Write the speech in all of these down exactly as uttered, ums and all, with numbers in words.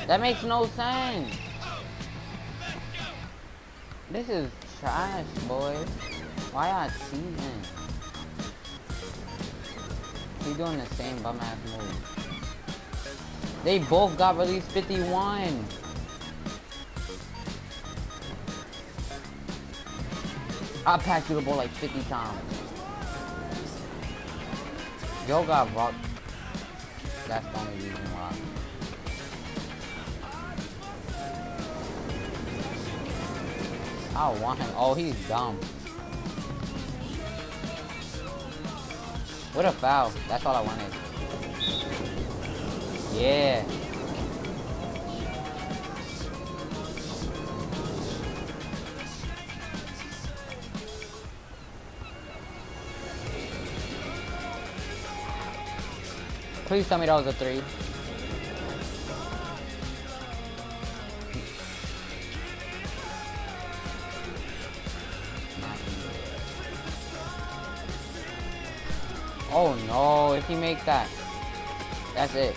That makes no sense. This is trash, boys. Why y'all cheating? He doing the same bum ass move. They both got released fifty-one. I passed you the ball like fifty times. Yo got rocked. That's the only reason why. I want him. Oh, he's dumb. What a foul. That's all I wanted. Yeah. Please tell me that was a three. Oh no, if he makes that, that's it.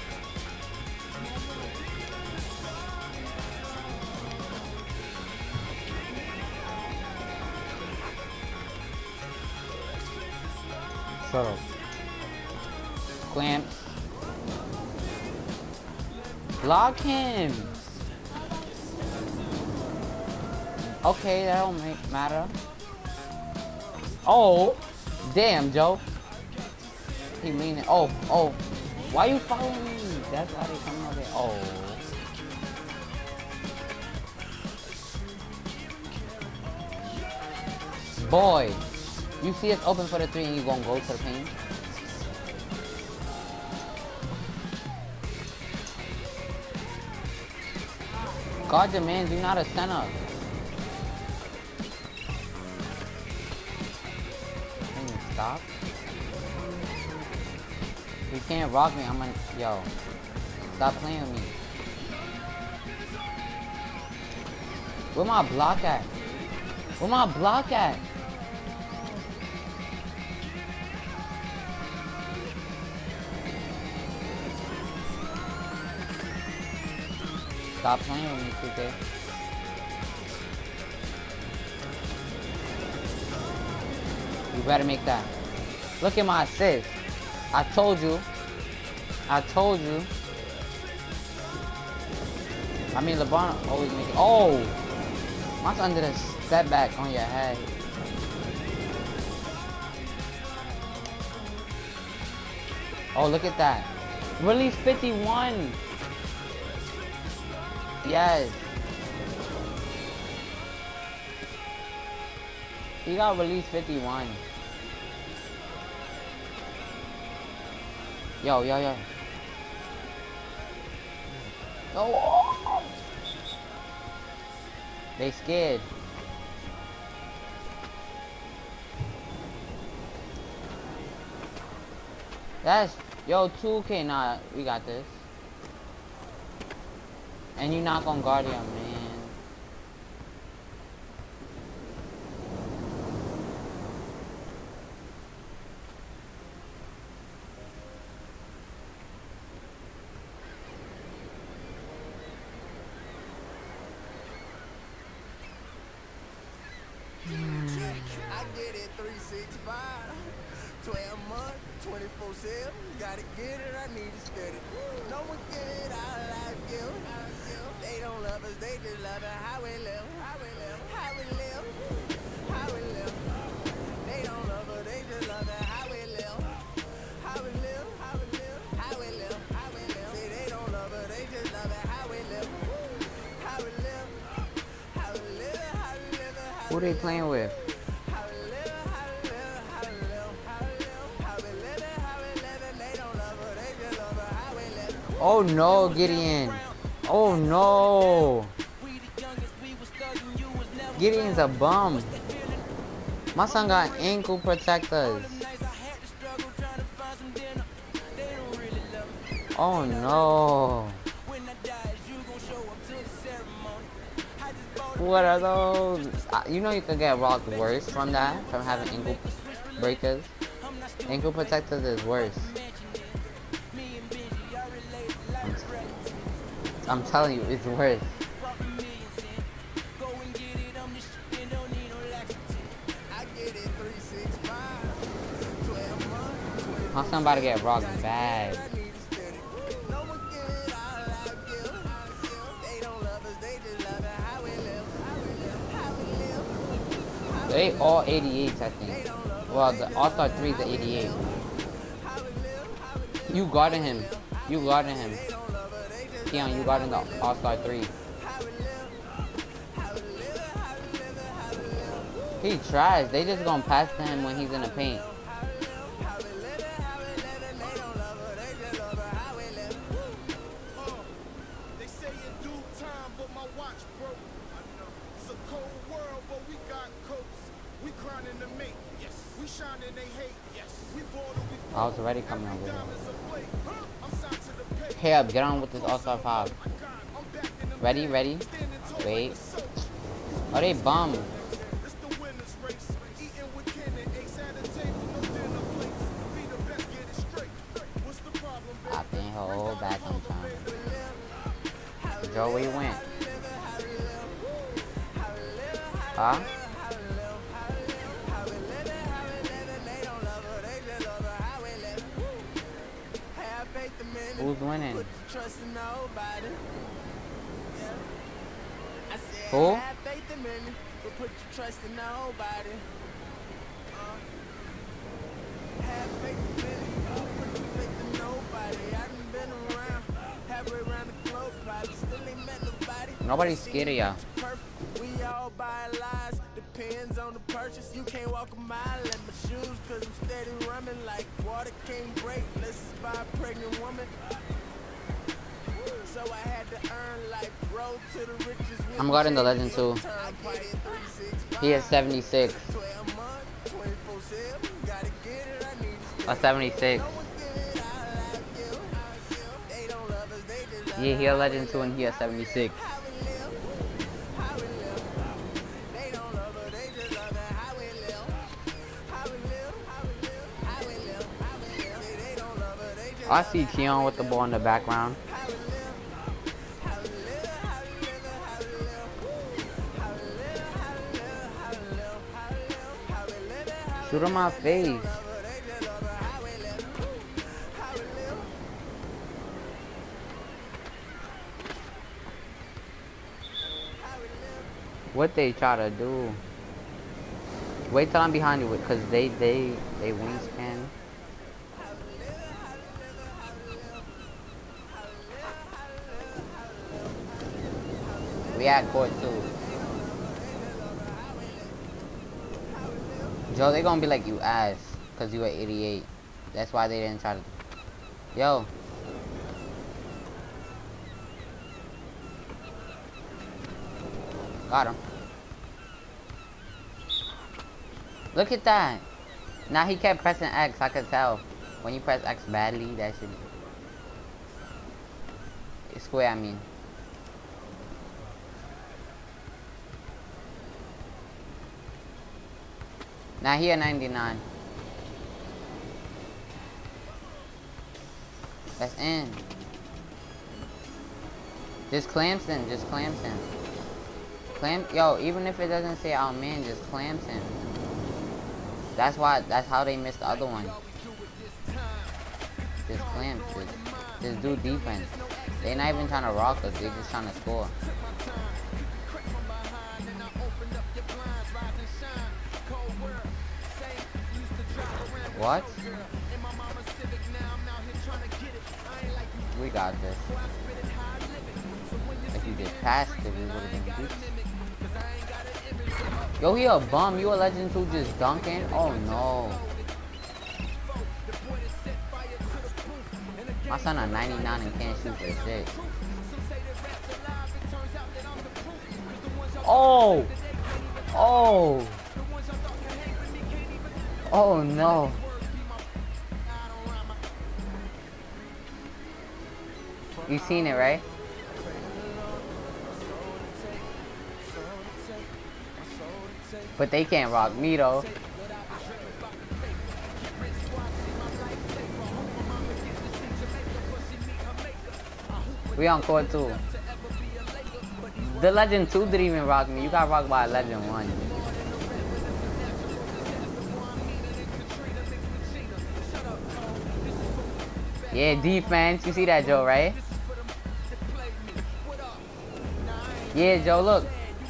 Shut up. Clamps. Block him. Okay, that don't make matter. Oh, damn, Joe. He leaning. Oh, oh. Why you following me? That's why they coming over here. Oh. Boy, you see it's open for the three and you gonna go to the paint? Guard your man, you're not a center. Can you stop? You can't rock me, I'm gonna, yo. Stop playing with me. Where my block at? Where my block at? Stop playing with me, two K. You better make that. Look at my assist. I told you. I told you. I mean, LeBron always make it. Oh! Mine's under the step back on your head. Oh, look at that. Release fifty-one. Yes. He got released fifty-one. Yo, yo, yo. Oh. They scared. That's, yo, two K, nah, we got this. And you're not gonna guard him, man. I get it three sixty-five, twelve months, twenty-four seven. Gotta get it, I need it steady. No one get it, I like you. They don't love us, they just love it. How we live, how we live, how we live, how we live. They don't love us, they just love it. How we live, how we live, how we live, how we live, how we live. See, they don't love us, they just love it. How we live, how we live, how we live, how we live. Who they playing with? Oh no, Gideon. Oh no. Gideon's a bum. My son got ankle protectors. Oh no. What are those? You know you could get rocked worse from that, from having ankle breakers. Ankle protectors is worse. I'm telling you, it's worse. My son about to get rocked bad. They all eighty-eights, I think. Well, the All-Star three is the eighty-eight. You guarding him. You guarding him. Keon, you guarding the All-Star three. He tries. They just gonna pass to him when he's in the paint. I was already coming over here. Hey up, get on with this All-Star five. Ready, ready? Wait. Oh, they bum. I think hold back on time. Joe, where you went? Huh? Who's winning? Who? Nobody's scared of y'all. We all buy lies, depends on the purchase. You can't walk a mile in my shoes, cause I'm steady running like water can't break. Let's buy a pregnant woman. So I had to earn like road to the riches. I'm guarding the legend too. He is seventy-six. A seventy-six. Yeah, he a legend too, and he a seventy-six. I see Keon with the ball in the background. Shoot him my face. What they try to do? Wait till I'm behind you, because they they they wingspan. We at court too. Joe, they gonna be like you ass, cause you at eighty-eight. That's why they didn't try to. Yo. Got him. Look at that. Now he kept pressing X, I could tell. When you press X badly, that should be square, I mean. Now he at ninety-nine. That's in. Just Clemson, just Clemson. Clam, yo, even if it doesn't say oh man, just Clemson. That's why, that's how they missed the other one. Just Clemson, just, just do defense. They not even trying to rock us, they just trying to score. What? We got this. If you just passed it, we would have been beat. Yo, he a bum. You a legend who just dunking? Oh no. My son a ninety-nine and can't shoot for shit. Oh! Oh! Oh no. You seen it, right? But they can't rock me though. We on court too. The Legend two didn't even rock me. You got rocked by a Legend one. Yeah, defense. You see that, Joe, right? Yeah, Joe, look.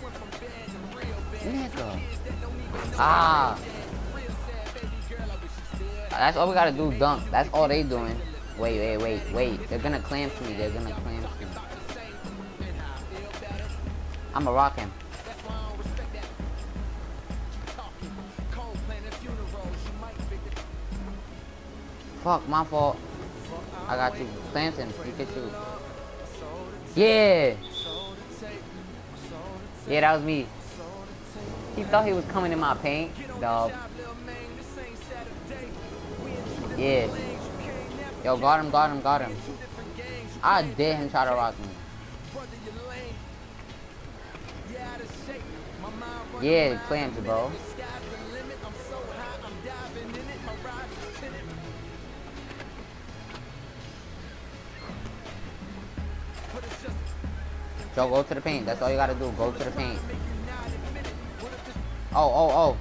Nigga. Ah. That's all we gotta do, dunk. That's all they doing. Wait, wait, wait, wait. They're gonna clamp me. They're gonna clamp me. I'ma rock him. Fuck, my fault. I got you. Clanton, you can shoot. Yeah. Yeah, that was me. He thought he was coming in my paint, dog. Yeah. Yo, got him, got him, got him. I dare him try to rock me. Yeah, clamped, bro. Joe, go to the paint. That's all you gotta do. Go to the paint. Oh, oh, oh.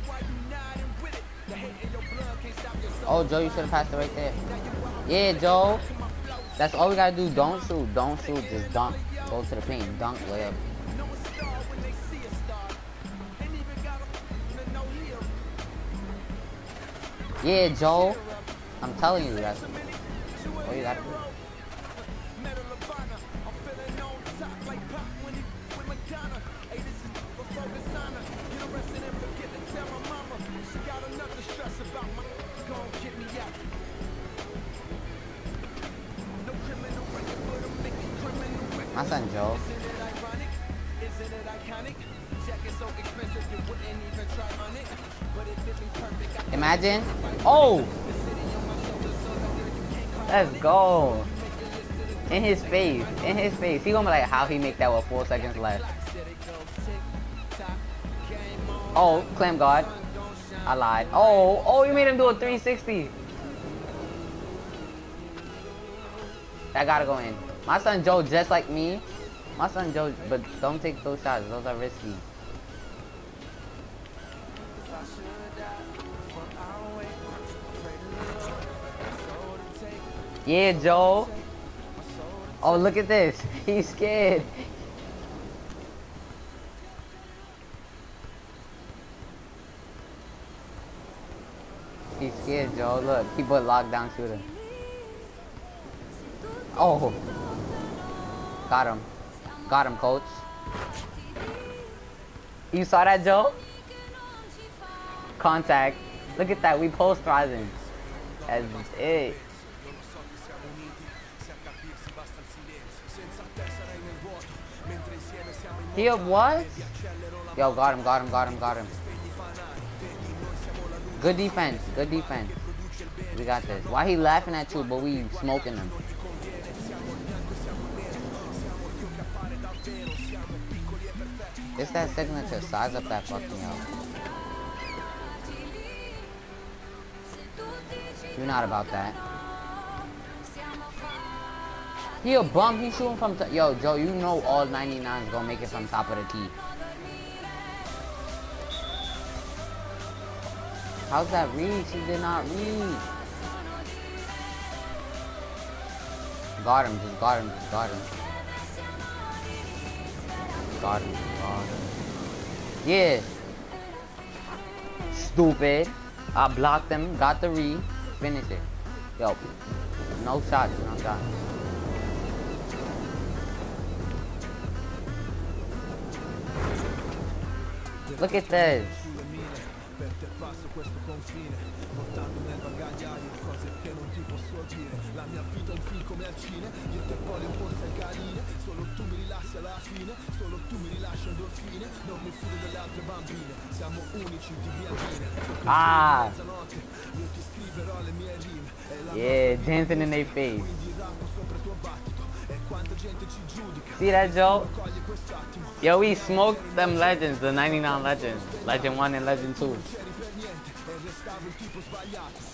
Oh, Joe, you should have passed it right there. Yeah, Joe. That's all we gotta do. Don't shoot. Don't shoot. Just dunk. Go to the paint. Dunk, layup. Yeah, Joe. I'm telling you, that's all you gotta do. My son Joe. Imagine. Oh! Let's go. In his face. In his face. He gonna be like, how he make that with four seconds left. Oh, clam guard. I lied. Oh, oh, you made him do a three sixty. That gotta go in. My son Joe just like me. My son Joe, but don't take those shots. Those are risky. Yeah, Joe. Oh, look at this. He's scared. He's scared, Joe. Look, he put lockdown shooter. Oh. Got him. Got him, coach. You saw that, Joe? Contact. Look at that. We posterizing. That's it. He up what? Yo, got him, got him, got him, got him. Good defense. Good defense. We got this. Why he laughing at you, but we smoking him? It's that signature. Size up that fucking out. You're not about that. He a bum. He's shooting from... Yo, Joe, you know all ninety-nines gonna make it from top of the key. How's that read? She did not read. Got him. Just got him. Just got him. Got him. Got him. Yeah. Stupid. I blocked him. Got the read. Finish it. Yo. No shots. No shots. Look at this. Ah. Yeah, dancing in their face. See that, Joe? Yo, we smoked them legends, the ninety-nine legends. Legend one and Legend two.